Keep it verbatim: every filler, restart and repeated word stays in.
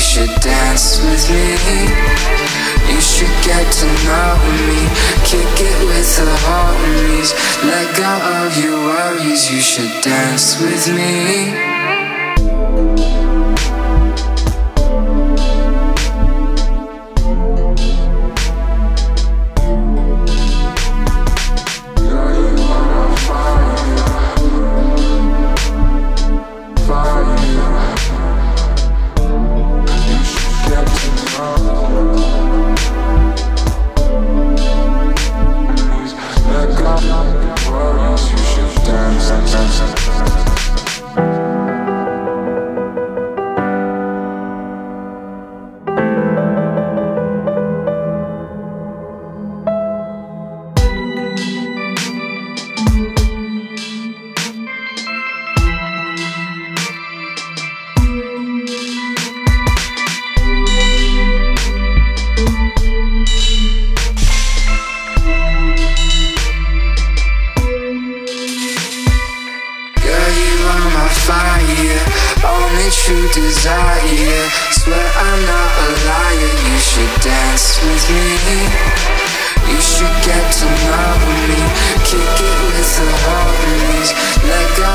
should dance with me. You should get to know me. Kick it with the harmonies. Let go of your worries. You should dance with me. Fire, only true desire. Swear I'm not a liar. You should dance with me. You should get to know me. Kick it with the harmonies. Let go